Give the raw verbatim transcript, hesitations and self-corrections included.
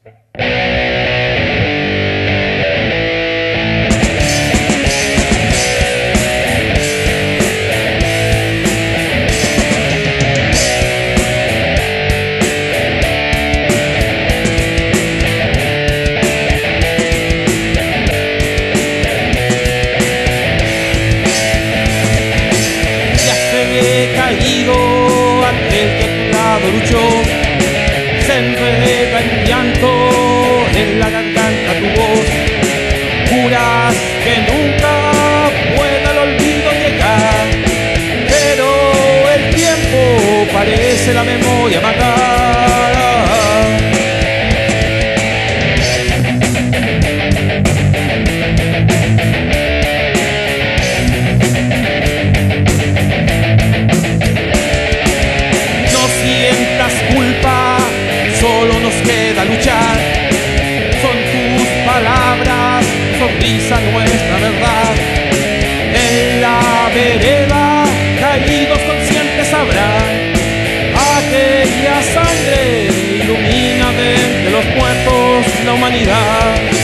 Luchó, se enreda en llanto, en la garganta tu voz. Juras que nunca pueda el olvido llegar, pero el tiempo parece la memoria matar. Solo nos queda luchar, son tus palabras, sonrisa nuestra verdad. En la vereda, caídos conscientes habrán, aquella sangre ilumina de entre los muertos la humanidad.